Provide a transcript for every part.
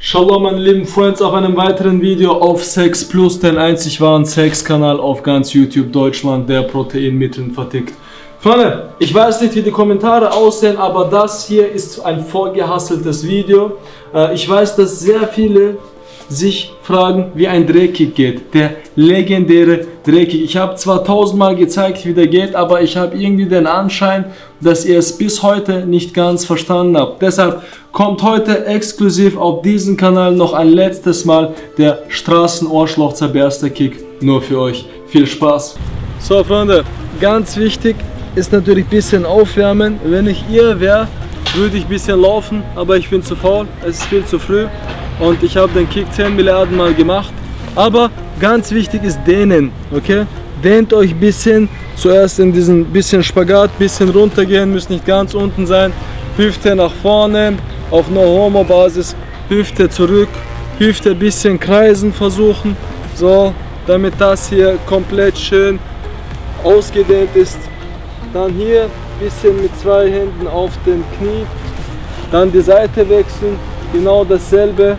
Shalom meine lieben Friends auf einem weiteren Video auf Sex Plus, den einzig wahren Sexkanal auf ganz YouTube Deutschland, der Proteinmitteln vertickt. Freunde, ich weiß nicht wie die Kommentare aussehen, aber das hier ist ein vorgehasseltes Video. Ich weiß, dass sehr viele sich fragen, wie ein Drehkick geht. Der legendäre Drehkick. Ich habe zwar 1000-mal gezeigt, wie der geht, aber ich habe irgendwie den Anschein, dass ihr es bis heute nicht ganz verstanden habt. Deshalb kommt heute exklusiv auf diesen Kanal noch ein letztes Mal der Straßenohrschloch-Zerberster-Kick. Nur für euch. Viel Spaß. So Freunde, ganz wichtig ist natürlich ein bisschen aufwärmen. Wenn ich ihr wäre, würde ich ein bisschen laufen, aber ich bin zu faul. Es ist viel zu früh. Und ich habe den Kick 10 Milliarden Mal gemacht. Aber ganz wichtig ist dehnen, okay? Dehnt euch ein bisschen. Zuerst in diesen bisschen Spagat, bisschen runtergehen, müsst nicht ganz unten sein. Hüfte nach vorne, auf No-Homo-Basis. Hüfte zurück, Hüfte ein bisschen kreisen versuchen. So, damit das hier komplett schön ausgedehnt ist. Dann hier ein bisschen mit zwei Händen auf den Knie. Dann die Seite wechseln. Genau dasselbe.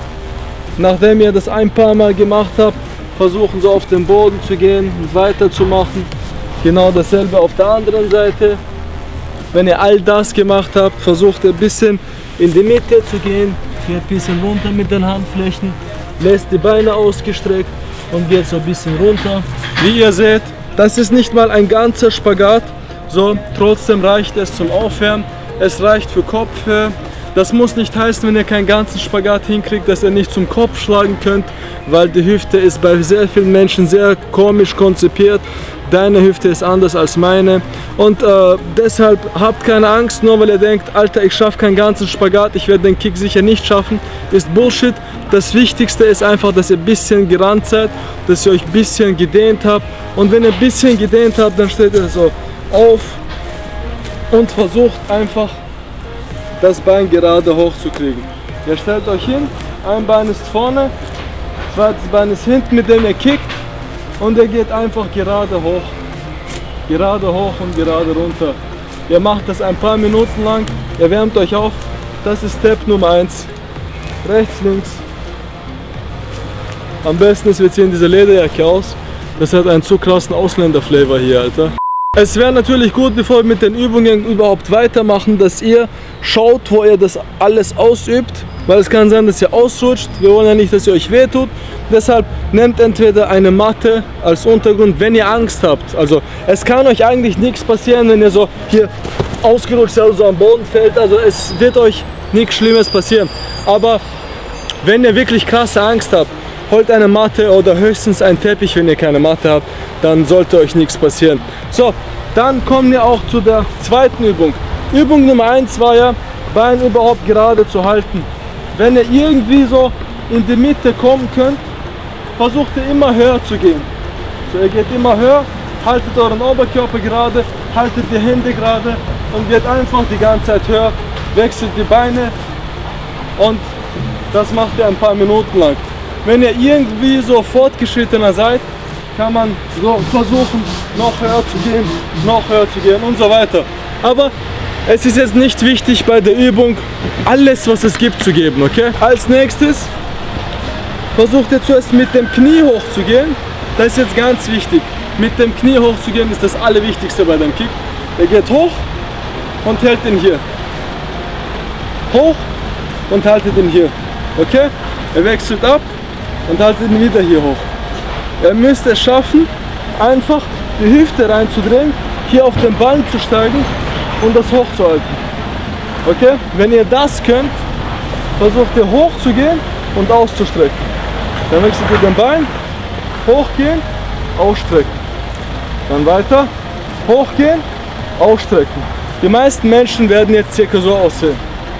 Nachdem ihr das ein paar Mal gemacht habt, versuchen so auf den Boden zu gehen und weiterzumachen. Genau dasselbe auf der anderen Seite. Wenn ihr all das gemacht habt, versucht ihr ein bisschen in die Mitte zu gehen. Geht ein bisschen runter mit den Handflächen. Lässt die Beine ausgestreckt und geht so ein bisschen runter. Wie ihr seht, das ist nicht mal ein ganzer Spagat. So, trotzdem reicht es zum Aufwärmen. Es reicht für Kopfhöhe. Das muss nicht heißen, wenn ihr keinen ganzen Spagat hinkriegt, dass ihr nicht zum Kopf schlagen könnt, weil die Hüfte ist bei sehr vielen Menschen sehr komisch konzipiert. Deine Hüfte ist anders als meine und deshalb habt keine Angst, nur weil ihr denkt, Alter, ich schaffe keinen ganzen Spagat, ich werde den Kick sicher nicht schaffen, ist Bullshit. Das Wichtigste ist einfach, dass ihr ein bisschen gerannt seid, dass ihr euch ein bisschen gedehnt habt und wenn ihr ein bisschen gedehnt habt, dann steht ihr so auf und versucht einfach das Bein gerade hochzukriegen. Ihr stellt euch hin, ein Bein ist vorne, zweites Bein ist hinten, mit dem ihr kickt und ihr geht einfach gerade hoch und gerade runter. Ihr macht das ein paar Minuten lang, ihr wärmt euch auf, das ist Step Nummer 1. Rechts, links. Am besten ist, wir ziehen diese Lederjacke aus, das hat einen zu krassen Ausländer-Flavor hier, Alter. Es wäre natürlich gut, bevor wir mit den Übungen überhaupt weitermachen, dass ihr schaut, wo ihr das alles ausübt, weil es kann sein, dass ihr ausrutscht. Wir wollen ja nicht, dass ihr euch wehtut. Deshalb nehmt entweder eine Matte als Untergrund, wenn ihr Angst habt. Also es kann euch eigentlich nichts passieren, wenn ihr so hier ausgerutscht seid, so am Boden fällt. Also es wird euch nichts Schlimmes passieren. Aber wenn ihr wirklich krasse Angst habt, holt eine Matte oder höchstens einen Teppich, wenn ihr keine Matte habt, dann sollte euch nichts passieren. So, dann kommen wir auch zu der zweiten Übung. Übung Nummer 1 war ja, Bein überhaupt gerade zu halten. Wenn ihr irgendwie so in die Mitte kommen könnt, versucht ihr immer höher zu gehen. So, ihr geht immer höher, haltet euren Oberkörper gerade, haltet die Hände gerade und geht einfach die ganze Zeit höher, wechselt die Beine und das macht ihr ein paar Minuten lang. Wenn ihr irgendwie so fortgeschrittener seid, kann man so versuchen, noch höher zu gehen und so weiter. Aber es ist jetzt nicht wichtig bei der Übung, alles was es gibt zu geben, okay? Als nächstes versucht ihr zuerst mit dem Knie hoch zu gehen. Das ist jetzt ganz wichtig. Mit dem Knie hoch zu gehen ist das Allerwichtigste bei dem Kick. Ihr geht hoch und hält ihn hier. Hoch und haltet ihn hier, okay? Ihr wechselt ab und haltet ihn wieder hier hoch. Ihr müsst es schaffen, einfach die Hüfte reinzudrehen, hier auf den Bein zu steigen und das hochzuhalten. Okay? Wenn ihr das könnt, versucht ihr hoch zu gehen und auszustrecken. Dann wechselt ihr den Bein, hochgehen, ausstrecken. Dann weiter, hochgehen, ausstrecken. Die meisten Menschen werden jetzt circa so aussehen.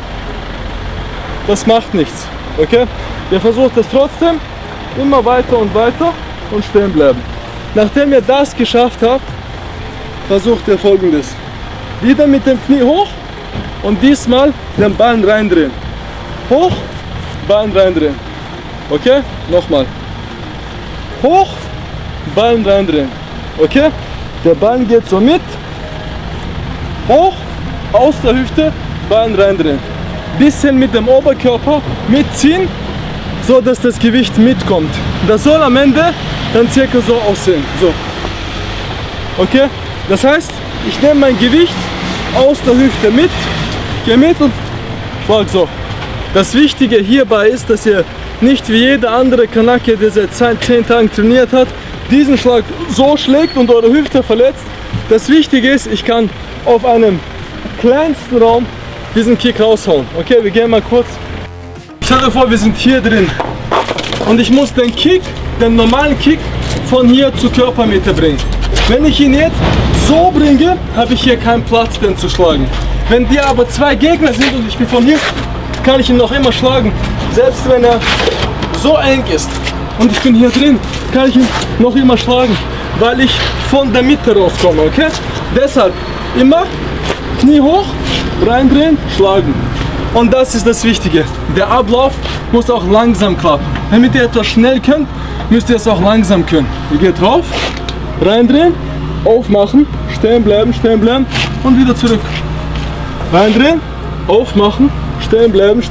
Das macht nichts. Okay? Ihr versucht es trotzdem, immer weiter und stehen bleiben. Nachdem ihr das geschafft habt, versucht ihr Folgendes. Wieder mit dem Knie hoch und diesmal den Bein reindrehen. Hoch, Bein reindrehen. Okay? Nochmal. Hoch, Bein reindrehen. Okay? Der Bein geht so mit. Hoch, aus der Hüfte, Bein reindrehen. bisschen mit dem Oberkörper mitziehen, so dass das Gewicht mitkommt. Das soll am Ende dann circa so aussehen. So. Okay? Das heißt, ich nehme mein Gewicht aus der Hüfte mit, gehe mit und schlag so. Das Wichtige hierbei ist, dass ihr nicht wie jeder andere Kanake, der seit 10 Tagen trainiert hat, diesen Schlag so schlägt und eure Hüfte verletzt. Das Wichtige ist, ich kann auf einem kleinsten Raum diesen Kick raushauen. Okay, wir gehen mal kurz. Stell dir vor, wir sind hier drin und ich muss den Kick, den normalen Kick von hier zur Körpermitte bringen. Wenn ich ihn jetzt so bringe, habe ich hier keinen Platz, den zu schlagen. Wenn die aber 2 Gegner sind und ich bin von hier, kann ich ihn noch immer schlagen. Selbst wenn er so eng ist und ich bin hier drin, kann ich ihn noch immer schlagen, weil ich von der Mitte rauskomme, okay? Deshalb immer Knie hoch, reindrehen, schlagen. Und das ist das Wichtige. Der Ablauf muss auch langsam klappen. Damit ihr etwas schnell könnt, müsst ihr es auch langsam können. Ihr geht drauf, reindrehen, aufmachen, stehen bleiben und wieder zurück. Reindrehen, aufmachen, stehen bleiben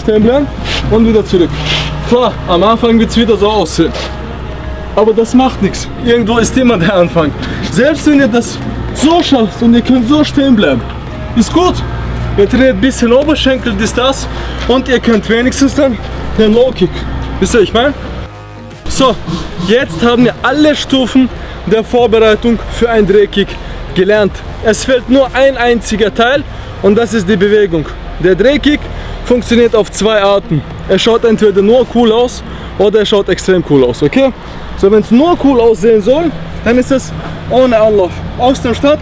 und wieder zurück. Klar, am Anfang wird es wieder so aussehen. Aber das macht nichts. Irgendwo ist immer der Anfang. Selbst wenn ihr das so schafft und ihr könnt so stehen bleiben, ist gut. Ihr trainiert ein bisschen Oberschenkel, das und ihr könnt wenigstens dann den Low Kick. Wisst ihr, ich meine? So, jetzt haben wir alle Stufen der Vorbereitung für einen Drehkick gelernt. Es fehlt nur ein einziger Teil und das ist die Bewegung. Der Drehkick funktioniert auf 2 Arten. Er schaut entweder nur cool aus oder er schaut extrem cool aus, okay? So, wenn es nur cool aussehen soll, dann ist es ohne Anlauf. Aus dem Stand.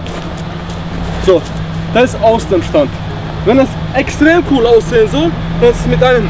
So, das ist aus dem Stand. Wenn es extrem cool aussehen soll, dann ist es mit einem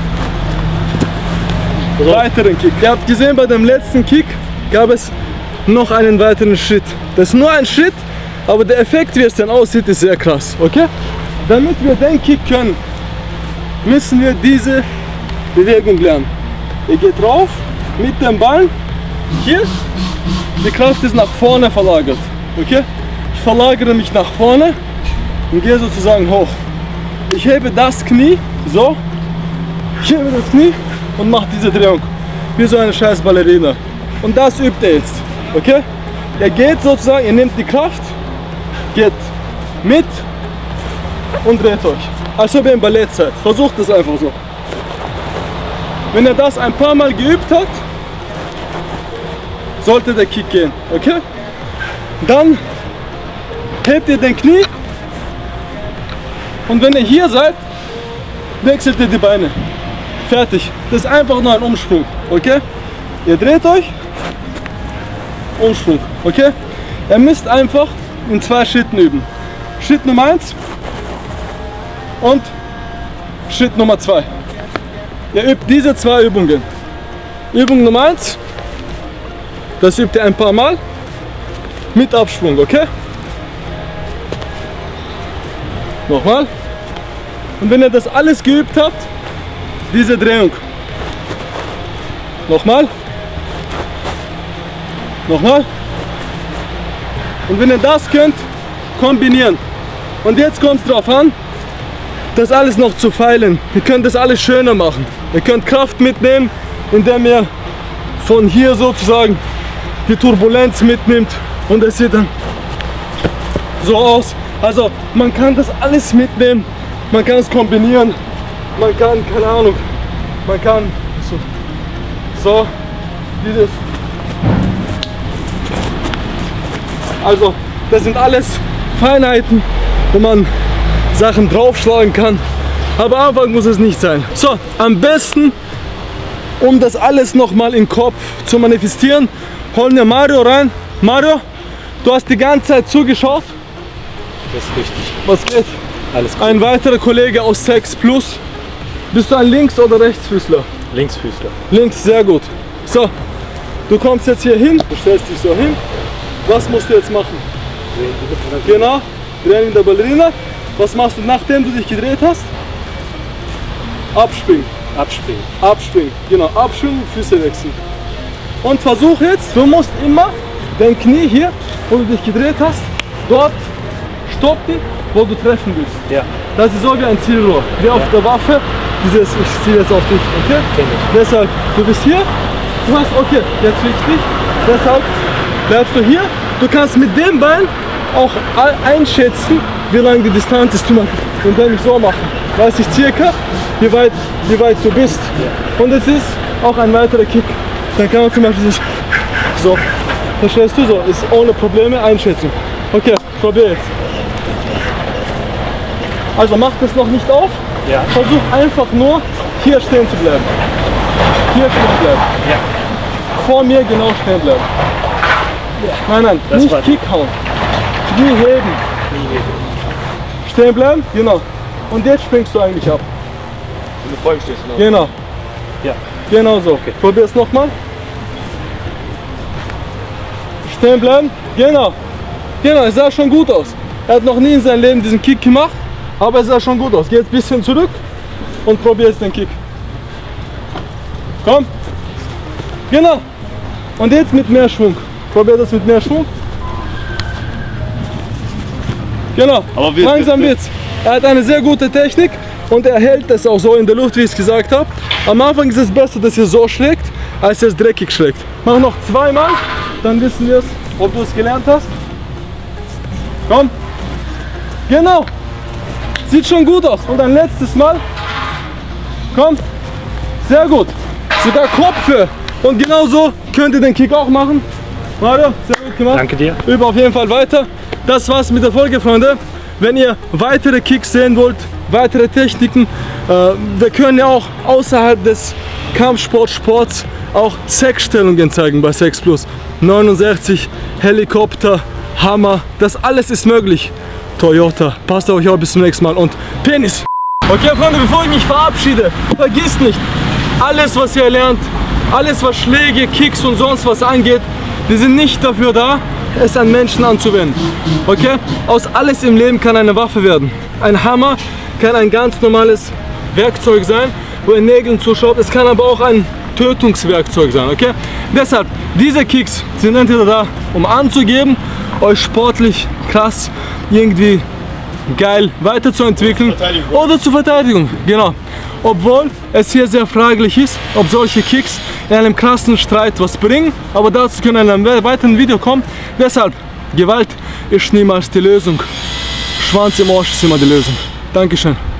weiteren Kick. Ihr habt gesehen, bei dem letzten Kick gab es noch einen weiteren Schritt. Das ist nur ein Schritt, aber der Effekt, wie es dann aussieht, ist sehr krass, okay? Damit wir den Kick können, müssen wir diese Bewegung lernen. Ihr geht drauf mit dem Ball. Hier, die Kraft ist nach vorne verlagert. Okay? Ich verlagere mich nach vorne und gehe sozusagen hoch. Ich hebe das Knie, so. Ich hebe das Knie und mache diese Drehung. Wie so eine scheiß Ballerina. Und das übt ihr jetzt. Okay? Ihr geht sozusagen, ihr nehmt die Kraft, geht mit und dreht euch. Als ob ihr im Ballett seid. Versucht es einfach so. Wenn ihr das ein paar Mal geübt habt, sollte der Kick gehen. Okay? Dann hebt ihr den Knie und wenn ihr hier seid, wechselt ihr die Beine. Fertig. Das ist einfach nur ein Umschwung. Okay? Ihr dreht euch, Umschwung. Okay? Ihr müsst einfach in 2 Schritten üben. Schritt Nummer 1 und Schritt Nummer 2. Ihr übt diese 2 Übungen. Übung Nummer 1, das übt ihr ein paar Mal mit Abschwung, okay? Nochmal. Und wenn ihr das alles geübt habt, diese Drehung. Nochmal. Nochmal. Und wenn ihr das könnt, kombinieren. Und jetzt kommt es darauf an, das alles noch zu feilen. Ihr könnt das alles schöner machen. Ihr könnt Kraft mitnehmen, indem ihr von hier sozusagen die Turbulenz mitnimmt und es sieht dann so aus. Also man kann das alles mitnehmen, man kann es kombinieren, man kann, keine Ahnung, man kann so dieses. Also das sind alles Feinheiten, wo man Sachen draufschlagen kann, aber am Anfang muss es nicht sein. So, am besten, um das alles nochmal im Kopf zu manifestieren, holen wir Mario rein. Mario, du hast die ganze Zeit zugeschaut. Das ist richtig. Was geht? Alles gut. Ein weiterer Kollege aus Sex Plus. Bist du ein Links- oder Rechtsfüßler? Linksfüßler. Links, sehr gut. So, du kommst jetzt hier hin, du stellst dich so hin. Was musst du jetzt machen? Genau, drehen in der Ballerina. Was machst du, nachdem du dich gedreht hast? Abspringen. Abspringen. Abspringen, genau, abspringen und Füße wechseln. Und versuch jetzt, du musst immer dein Knie hier, wo du dich gedreht hast, dort stoppen wo du treffen willst. Ja. Das ist so wie ein Zielrohr. Wie auf der Waffe, dieses, ich ziehe jetzt auf dich, okay? Deshalb, du bist hier, du hast, okay, jetzt richtig. Deshalb bleibst du hier. Du kannst mit dem Bein auch einschätzen, wie lang die Distanz ist. Und dann so machen. Weiß ich circa, wie weit du bist. Ja. Und es ist auch ein weiterer Kick. Dann kann man zum Beispiel so, verstehst du, so, ist ohne Probleme einschätzen. Okay, probier jetzt. Also mach das noch nicht auf. Ja. Versuch einfach nur hier stehen zu bleiben. Hier stehen bleiben. Ja. Vor mir genau stehen bleiben. Nein, nein, Das nicht Kick hauen. Knie heben. Stehen bleiben, genau. Und jetzt springst du eigentlich ab. Wenn du vorhin stehst, ne? Genau. Ja. Genau so. Okay. Probier es nochmal. Stehen bleiben. Genau. Genau, es sah schon gut aus. Er hat noch nie in seinem Leben diesen Kick gemacht, aber es sah schon gut aus. Geh jetzt ein bisschen zurück und probier jetzt den Kick. Komm. Genau. Und jetzt mit mehr Schwung. Probier das mit mehr Schwung. Genau. Aber langsam wird's. Er hat eine sehr gute Technik und er hält es auch so in der Luft, wie ich es gesagt habe. Am Anfang ist es besser, dass er so schlägt, als er es dreckig schlägt. Mach noch zweimal, dann wissen wir es, ob du es gelernt hast. Komm. Genau. Sieht schon gut aus. Und ein letztes Mal. Komm. Sehr gut. Sogar Kopfhöhe. Und genau so könnt ihr den Kick auch machen. Mario, sehr gut gemacht. Danke dir. Übe auf jeden Fall weiter. Das war's mit der Folge, Freunde. Wenn ihr weitere Kicks sehen wollt, weitere Techniken, wir können ja auch außerhalb des Kampfsports auch Sexstellungen zeigen bei Sex Plus. 69, Helikopter, Hammer, das alles ist möglich. Toyota, passt auf euch auch, bis zum nächsten Mal und Penis! Okay, Freunde, bevor ich mich verabschiede, vergisst nicht, alles was ihr lernt, alles was Schläge, Kicks und sonst was angeht, die sind nicht dafür da, es an Menschen anzuwenden. Okay? Aus alles im Leben kann eine Waffe werden. Ein Hammer kann ein ganz normales Werkzeug sein, wo ihr Nägeln zuschaut. Es kann aber auch ein Tötungswerkzeug sein. Okay? Deshalb, diese Kicks sind entweder da, um anzugeben, euch sportlich krass irgendwie geil weiterzuentwickeln oder zur Verteidigung. Genau. Obwohl es hier sehr fraglich ist, ob solche Kicks in einem krassen Streit was bringen, aber dazu können wir in einem weiteren Video kommen. Deshalb, Gewalt ist niemals die Lösung. Schwanz im Arsch ist immer die Lösung. Dankeschön.